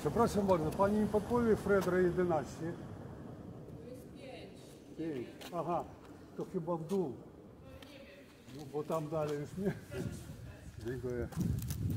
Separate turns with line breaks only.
Przepraszam bardzo, pani mi podpowie Fredra 11?
To jest 5.
5. Aha, to chyba w dół. No bo tam dalej już nie. Dziękuję.